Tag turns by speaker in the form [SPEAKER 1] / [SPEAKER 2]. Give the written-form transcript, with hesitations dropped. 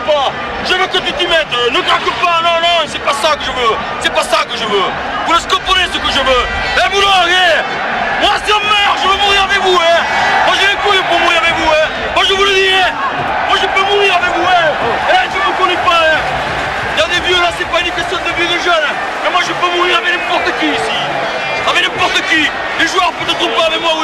[SPEAKER 1] pas. Je veux que tu t'y mettes. Ne craque pas, non, non, c'est pas ça que je veux. C'est pas ça que je veux. Vous laissez comprendre ce que je veux. Eh, boulot, moi c'est en mer, je veux mourir avec vous, hein. Moi j'ai les couilles pour mourir avec vous, hein. Moi je vous le dis, hein. Moi je peux mourir avec vous, hein. Eh, je vous connais pas, hein. Il y a des vieux là, c'est pas une question de vieux de jeunes. Mais moi je peux mourir avec n'importe qui ici. Avec n'importe qui. Les joueurs peut-être pas avec moi.